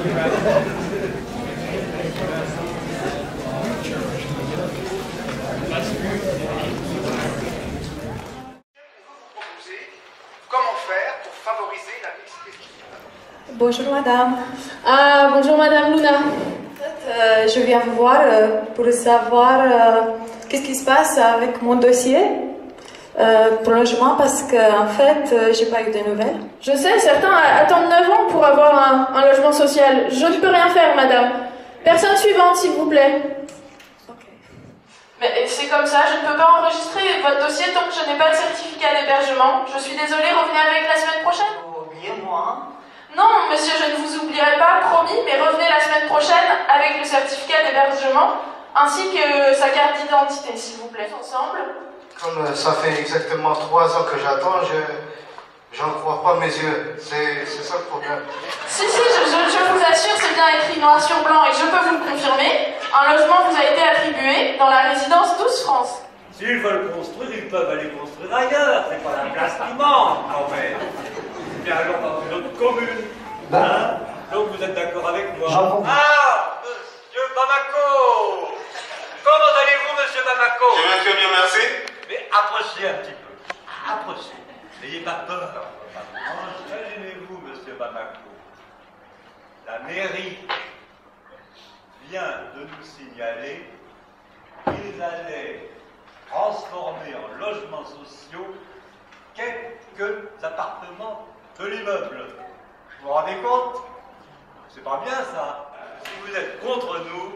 Comment faire pour favoriser la mixité? Bonjour madame. Ah, bonjour madame Luna. En fait, je viens vous voir pour savoir qu'est-ce qui se passe avec mon dossier pour le logement parce qu'en fait, j'ai pas eu de nouvelles. Je sais, certains attendent 9 ans pour avoir un logement social. Je ne peux rien faire, madame. Personne suivante, s'il vous plaît. Ok. Mais c'est comme ça, je ne peux pas enregistrer votre dossier tant que je n'ai pas de certificat d'hébergement. Je suis désolée, revenez avec la semaine prochaine. Oubliez-moi. Non, monsieur, je ne vous oublierai pas, promis, mais revenez la semaine prochaine avec le certificat d'hébergement ainsi que sa carte d'identité, s'il vous plaît. Ensemble. Comme ça fait exactement 3 ans que j'attends, j'en crois pas mes yeux. C'est ça le problème. Si, je vous assure, c'est bien écrit noir sur blanc et je peux vous le confirmer. Un logement vous a été attribué dans la résidence 12 France. S'ils veulent construire, ils peuvent aller construire ailleurs. C'est pas la place qui manque, quand même. Bien alors dans une autre commune. Hein? Donc vous êtes d'accord avec moi? Ah, monsieur Bamako! Comment allez-vous, monsieur Bamako? Je vais très bien, merci. Mais approchez un petit peu. Approchez. N'ayez pas peur. Imaginez-vous, monsieur Bamako. La mairie vient de nous signaler qu'ils allaient transformer en logements sociaux quelques appartements de l'immeuble. Vous vous rendez compte? C'est pas bien ça. Si vous êtes contre nous,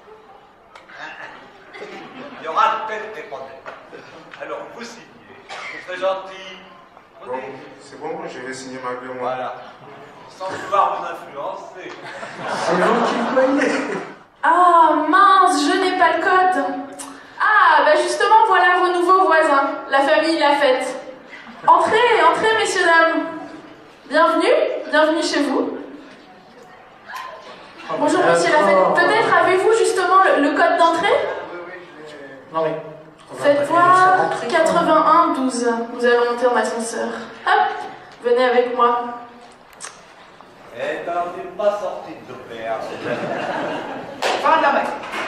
il y aura peut-être des problèmes. Alors vous signez. C'est très gentil. Bon, c'est bon, je vais signer malgré moi. Voilà. Sans vouloir vous influencer. C'est vous qui voyez. Ah mince, je n'ai pas le code. Ah, bah justement, voilà vos nouveaux voisins. La famille Lafette. Entrez, entrez, messieurs, dames. Bienvenue chez vous. Bonjour, monsieur Lafette. Peut-être avez-vous justement le code d'entrée? Oui. Faites voir 81 12. Vous allez monter en ascenseur. Hop, venez avec moi. Eh ben, on n'est pas sorti de l'opéra. Fin de la main.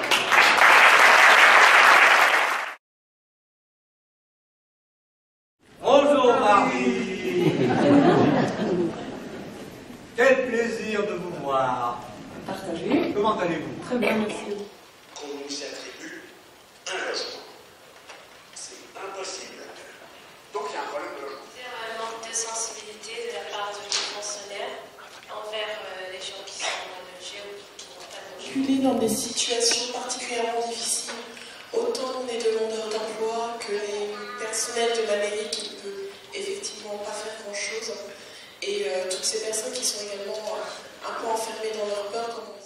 Bonjour Marie. Quel plaisir de vous voir. Partagez. Comment allez-vous? Très bien, merci. Qu'on nous attribue un logement. C'est impossible. Donc il y a un problème de logement. C'est un manque de sensibilité de la part de nos fonctionnaires envers les gens qui sont logés ou qui n'ont pas logé. Basculer dans des situations particulièrement difficiles, autant les demandeurs d'emploi que les personnels de la mairie qui ne peuvent effectivement pas faire grand-chose, et toutes ces personnes qui sont également un peu enfermées dans leur peur, comme